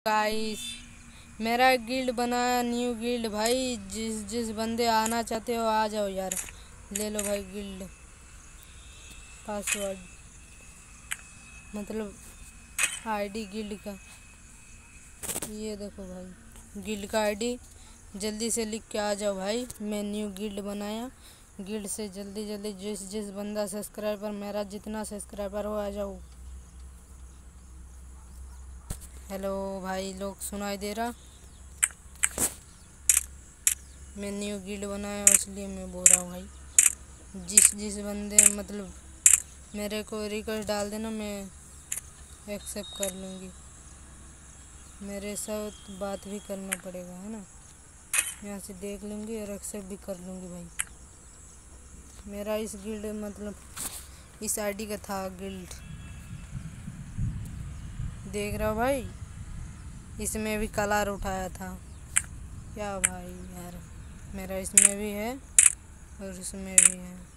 Guys, मेरा एक guild बनाया, न्यू गिल्ड भाई। जिस बंदे आना चाहते हो आ जाओ यार। ले लो भाई गिल्ड पासवर्ड, मतलब आईडी गिल्ड का। ये देखो भाई गिल्ड का आईडी, जल्दी से लिख के आ जाओ भाई। मैं न्यू गिल्ड बनाया। गिल्ड से जल्दी जल्दी जिस बंदा सब्सक्राइबर, मेरा जितना सब्सक्राइबर हो आ जाओ। हेलो भाई, लोग सुनाई दे रहा? मैं न्यू गिल्ड बनाया इसलिए मैं बोल रहा हूँ भाई। जिस बंदे मतलब मेरे को रिक्वेस्ट डाल देना, मैं एक्सेप्ट कर लूँगी। मेरे साथ बात भी करना पड़ेगा, है ना। यहाँ से देख लूँगी और एक्सेप्ट भी कर लूँगी भाई। मेरा इस गिल्ड मतलब इस आईडी का था गिल्ड, देख रहा हो भाई। इसमें भी कलर उठाया था क्या भाई यार। मेरा इसमें भी है और इसमें भी है।